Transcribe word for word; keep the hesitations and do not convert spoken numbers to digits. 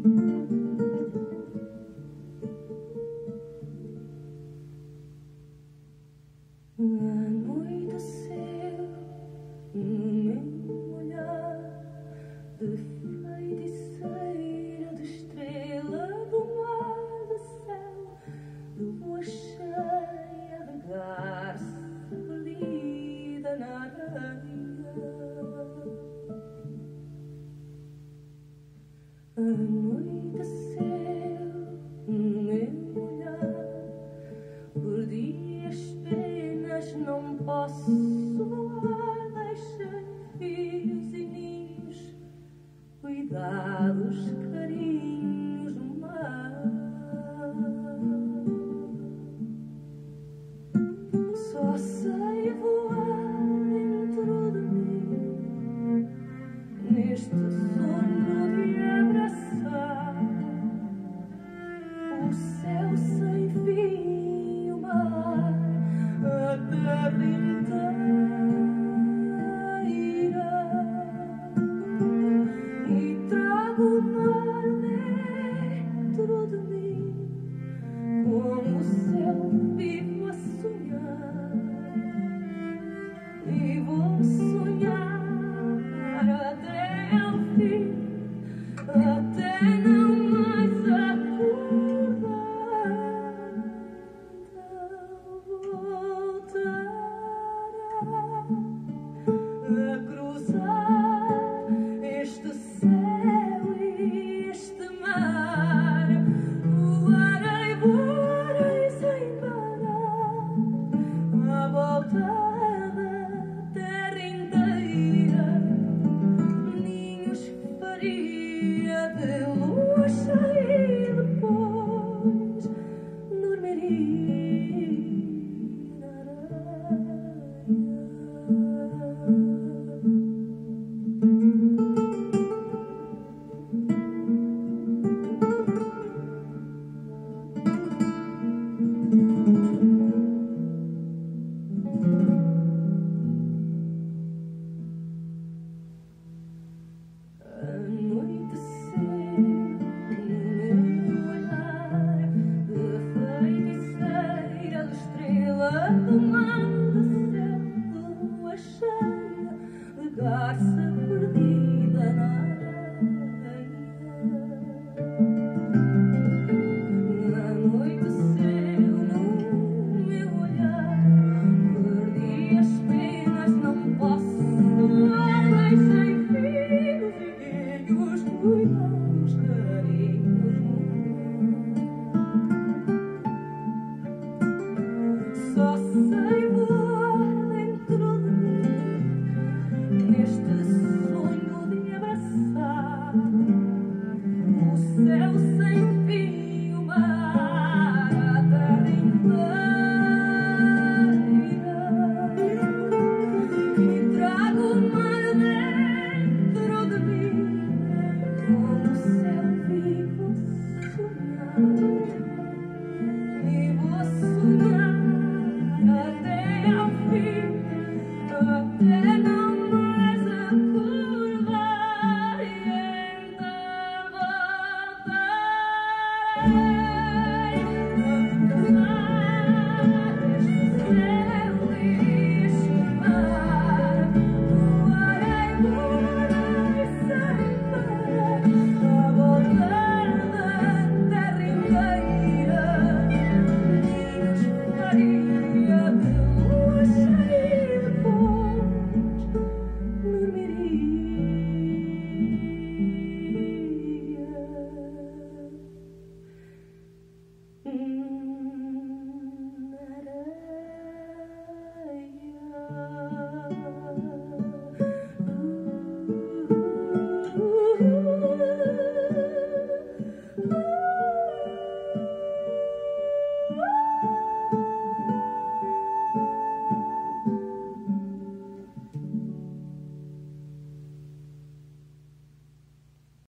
Anoiteceu no meu olhar de feiticeira, de estrela, do mar, de céu, de lua cheia, de garça perdida na areia. Anoiteceu no meu olhar, perdi as penas, não posso voar, deixei filhos e ninhos, cuidados, carinhos no mar. Só sei voar dentro de mim, neste sonho de abraçar o céu sem fim, o mar, a terra inteira, e trago o mar dentro de mim, como o céu vivo a sonhar, e vou sonhar até ao fim, até não mais acordar. A cruzar este céu e este mar, voarei, voarei sem parar, à volta da terra inteira, ninhos faria de lua cheia e depois dormiria na areia. Anoiteceu no meu olhar de feiticeira, de estrela, do mar, de céu, de lua cheia, de garça perdida na areia. Anoiteceu no meu olhar, perdi as penas, não posso voar, deixei filhos e filhos, cuidados, carinhos no mar. Só sei voar dentro de mim, neste sonho de abraçar o céu sem fim.